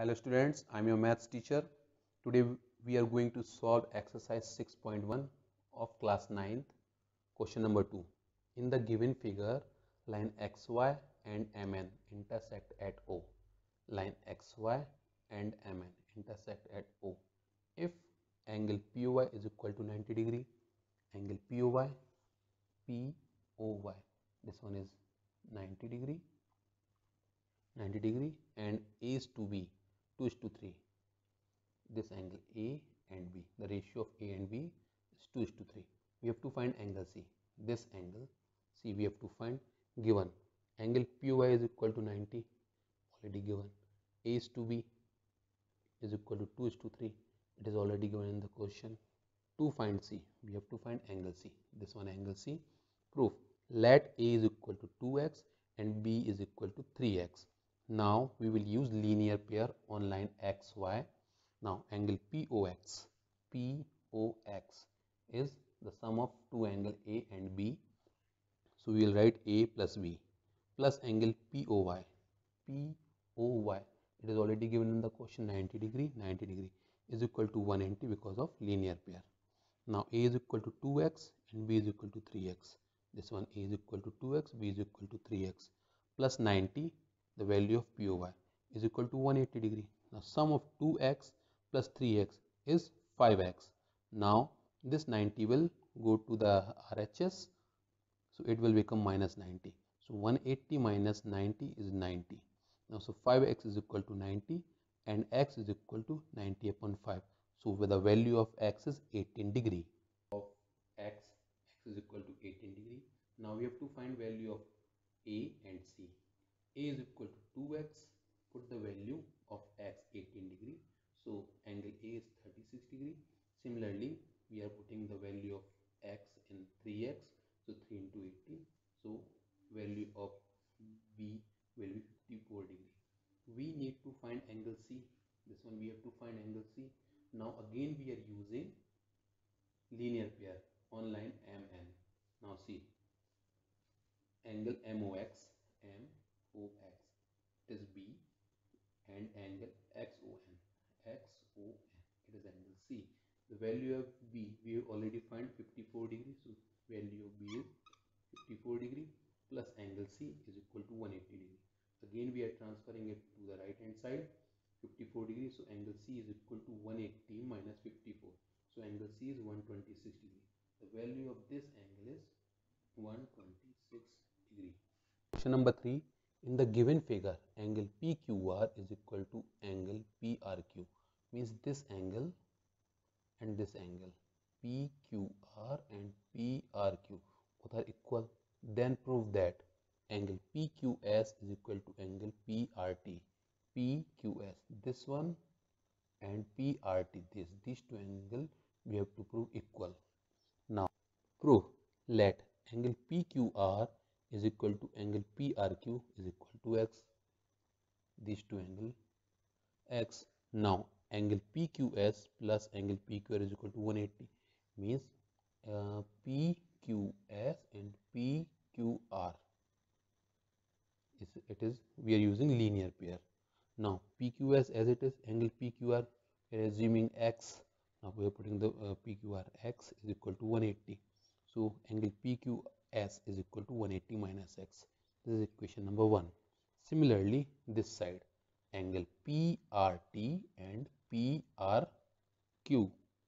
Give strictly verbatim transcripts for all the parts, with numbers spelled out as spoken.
Hello students, I am your maths teacher. Today we are going to solve exercise six point one of class ninth, question number two. In the given figure, line X Y and M N intersect at O. Line X Y and M N intersect at O. If angle P O Y is equal to ninety degree, angle P O Y, P O Y, this one is ninety degree, ninety degree, and A is to B, two is to three. This angle A and B, the ratio of A and B is two is to three. We have to find angle C. This angle C we have to find. Given angle P O Y is equal to ninety, already given. A is to B is equal to two is to three. It is already given in the question. To find C, we have to find angle C. This one angle C. Proof: let A is equal to two x and B is equal to three x. Now we will use linear pair on line X Y. Now angle P O X, P O X is the sum of two angle A and B. So we will write A plus B plus angle P O Y, P O Y. It is already given in the question, ninety degree, ninety degree is equal to one hundred eighty because of linear pair. Now A is equal to two x and B is equal to three x. This one A is equal to two x, B is equal to three x plus ninety, the value of P O Y is equal to one hundred eighty degree. Now sum of two x plus three x is five x. Now this ninety will go to the R H S, so it will become minus ninety. So one hundred eighty minus ninety is ninety. Now so five x is equal to ninety and x is equal to ninety upon five. So with the value of x is eighteen degree. Of x, x is equal to eighteen degree. Now we have to find value of A and C. A is equal to two x, put the value of x eighteen degree. So angle A is thirty-six degree. Similarly, we are putting the value of x in three x. So three into eighteen. So value of B will be fifty-four degree. We need to find angle C. This one we have to find angle C. Now again we are using linear pair on line M N. Now see, angle M O X, M O X, it is B, and angle X O N, X O N, it is angle C. The value of B we have already find fifty-four degree. So value of B is fifty-four degree plus angle C is equal to one hundred eighty degree. Again we are transferring it to the right hand side, fifty-four degree. So angle C is equal to one hundred eighty minus fifty-four. So angle C is one hundred twenty-six degree. The value of this angle is one hundred twenty-six degree. Question number three. In the given figure, angle P Q R is equal to angle P R Q. Means this angle and this angle, P Q R and P R Q, both are equal. Then prove that angle P Q S is equal to angle P R T. P Q S, this one, and P R T, this. These two angles we have to prove equal. Now prove: let angle P Q R is equal to angle P R Q is equal to x. These two angles x. Now angle P Q S plus angle P Q R is equal to one hundred eighty. Means uh, P Q S and P Q R is, it is, we are using linear pair. Now P Q S as it is, angle P Q R, we are assuming x. Now we are putting the uh, P Q R, x is equal to one hundred eighty. So angle P Q S is equal to one hundred eighty minus x. This is equation number one. Similarly, this side, angle P R T and P R Q.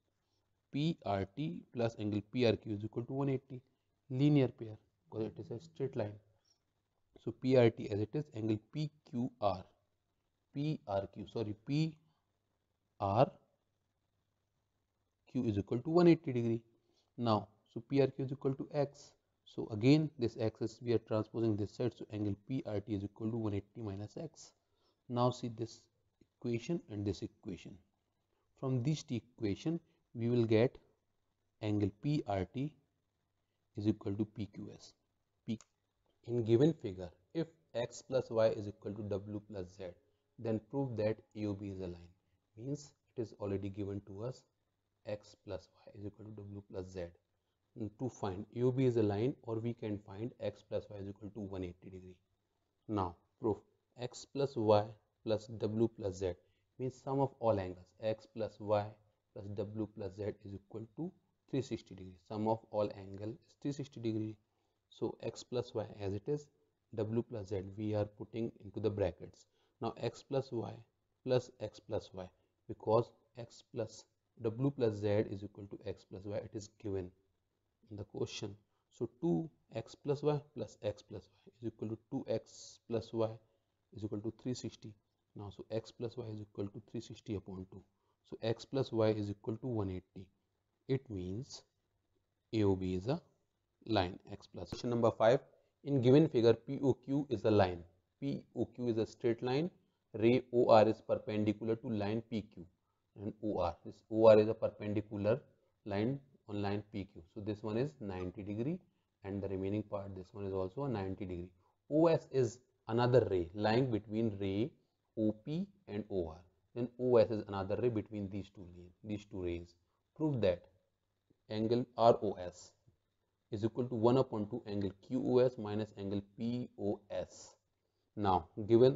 P R T plus angle P R Q is equal to one hundred eighty. Linear pair because it is a straight line. So P R T as it is, angle P Q R. P R Q, sorry, P R Q is equal to one hundred eighty degree. Now, so P R Q is equal to x. So again, this x is, we are transposing this side. So angle P R T is equal to one hundred eighty minus x. Now see this equation and this equation. From this equation, we will get angle P R T is equal to P Q S. P in given figure, if x plus y is equal to w plus z, then prove that A O B is a line. Means it is already given to us, x plus y is equal to w plus z. And to find A O B is a line, or we can find x plus y is equal to one hundred eighty degree. Now proof: x plus y plus w plus z means sum of all angles x plus y plus w plus z is equal to three hundred sixty degree. Sum of all angle is three hundred sixty degree. So x plus y as it is, w plus z we are putting into the brackets. Now x plus y plus x plus y, because x plus w plus z is equal to x plus y, it is given in the question. So two x plus y plus x plus y is equal to two x plus y is equal to three hundred sixty. Now so x plus y is equal to three hundred sixty upon two. So x plus y is equal to one hundred eighty. It means A O B is a line x plus. Question number five. In given figure, P O Q is a line. P O Q is a straight line. Ray O R is perpendicular to line P Q, and O R. This O R is a perpendicular line on line P Q. So this one is ninety degree, and the remaining part, this one is also a ninety degree. O S is another ray lying between ray O P and O R. Then O S is another ray between these two these two rays. Prove that angle R O S is equal to one upon two angle Q O S minus angle P O S. Now given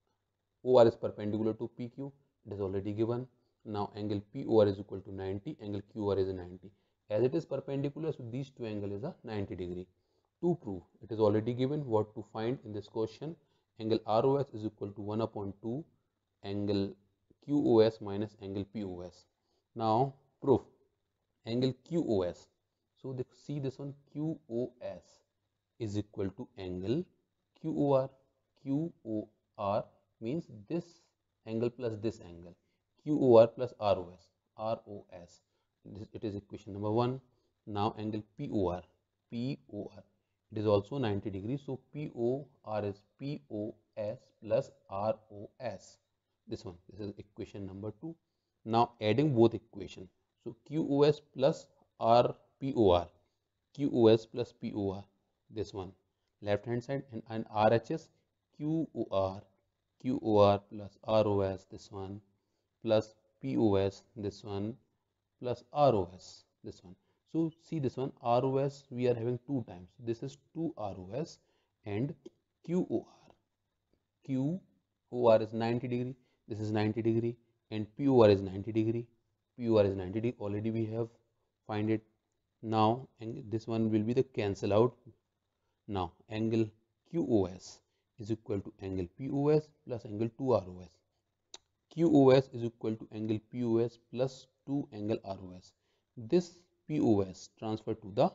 O R is perpendicular to P Q, it is already given. Now angle P O R is equal to ninety, angle Q R is ninety. As it is perpendicular, so these two angles is a ninety degree. To prove, it is already given. What to find in this question? Angle R O S is equal to one upon two angle Q O S minus angle P O S. Now proof, angle Q O S. So the, see this one, Q O S is equal to angle Q O R. Q O R means this angle plus this angle. Q O R plus R O S. R O S. This, it is equation number one. Now angle P O R. P O R. It is also ninety degrees. So P O R is P O S plus R O S. This one. This is equation number two. Now adding both equation. So Q O S plus R P O R. Q O S plus P O R. This one. Left hand side, and, and R H S. Q O R. Q O R plus R O S. This one. Plus P O S. This one. Plus R O S. This one. So see this one, R O S we are having two times. This is two R O S and Q O R. Q O R is ninety degree. This is ninety degree, and P O R is ninety degree. P O R is ninety degree. Already we have find it. Now and this one will be the cancel out. Now angle Q O S is equal to angle P O S plus angle two R O S. Q O S is equal to angle P O S plus two angle R O S. This P O S transfer to the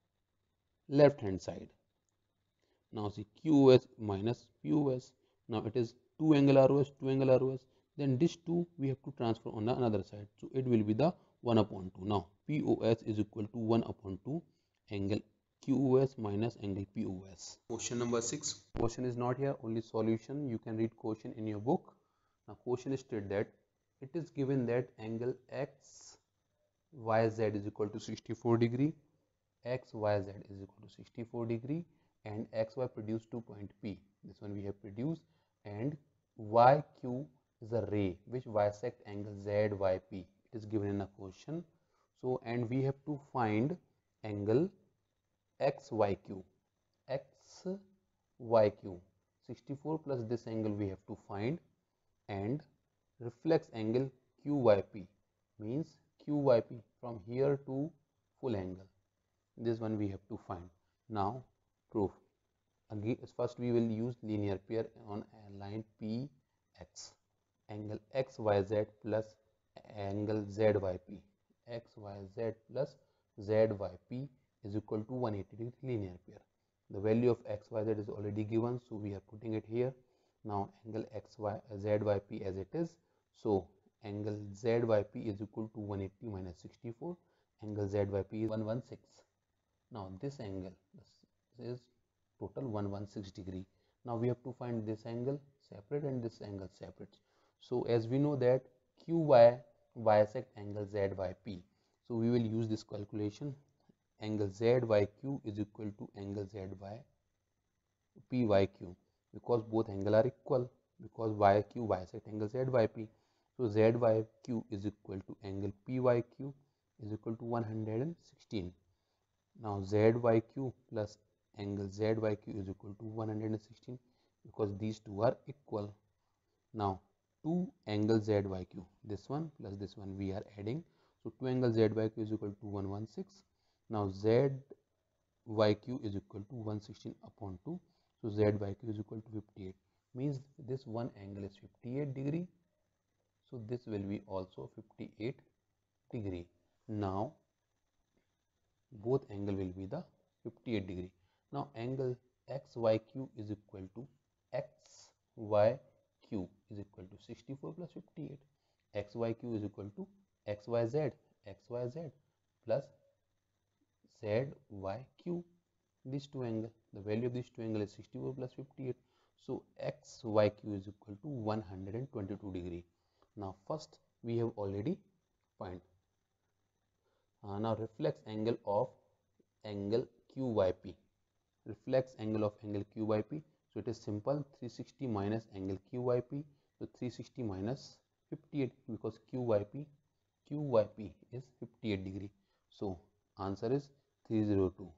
left hand side. Now see Q O S minus P O S. Now it is two angle R O S, two angle R O S. Then this two we have to transfer on the another side. So it will be the one upon two. Now P O S is equal to one upon two angle Q O S minus angle P O S. Question number six. Question is not here, only solution. You can read question in your book. Now question is stated that it is given that angle X Y Z is equal to sixty-four degree, X Y Z is equal to sixty-four degree, and X Y produce two point P. This one we have produced, and Y Q is a ray which bisect angle Z Y P. It is given in a question. So and we have to find angle X Y Q. X Y Q. sixty-four plus this angle we have to find, and reflex angle Q Y P means Q Y P from here to full angle. This one we have to find. Now proof. Again, first we will use linear pair on a line P X. Angle X Y Z plus angle Z Y P. X Y Z plus Z Y P is equal to one hundred eighty degree linear pair. The value of X Y Z is already given, so we are putting it here. Now angle X Y Z Y P as it is. So angle Z Y P is equal to one hundred eighty minus sixty-four. Angle Z Y P is one hundred sixteen. Now this angle, this is total one hundred sixteen degree. Now we have to find this angle separate and this angle separate. So as we know that Q Y bisect angle Z Y P. So we will use this calculation. Angle Z Y Q is equal to angle Z Y P Y Q, because both angles are equal, because Y Q bisect angle Z Y P. So Z Y Q is equal to angle P Y Q is equal to one hundred sixteen. Now Z Y Q plus angle Z Y Q is equal to one hundred sixteen, because these two are equal. Now two angles Z Y Q, this one plus this one we are adding. So two angles Z Y Q is equal to one hundred sixteen. Now Z Y Q is equal to one hundred sixteen upon two. So Z Y Q is equal to fifty-eight. Means this one angle is fifty-eight degree. So this will be also fifty-eight degree. Now both angle will be the fifty-eight degree. Now angle X Y Q is equal to X Y Q is equal to sixty-four plus fifty-eight. X Y Q is equal to X Y Z, X Y Z plus Z Y Q. These two angle, the value of these two angle is sixty-four plus fifty-eight. So X Y Q is equal to one hundred twenty-two degree. Now first we have already find. Uh, now reflex angle of angle Q Y P. Reflex angle of angle Q Y P. So it is simple, three hundred sixty minus angle Q Y P. So three hundred sixty minus fifty-eight, because Q Y P Q Y P is fifty-eight degree. So answer is three hundred two.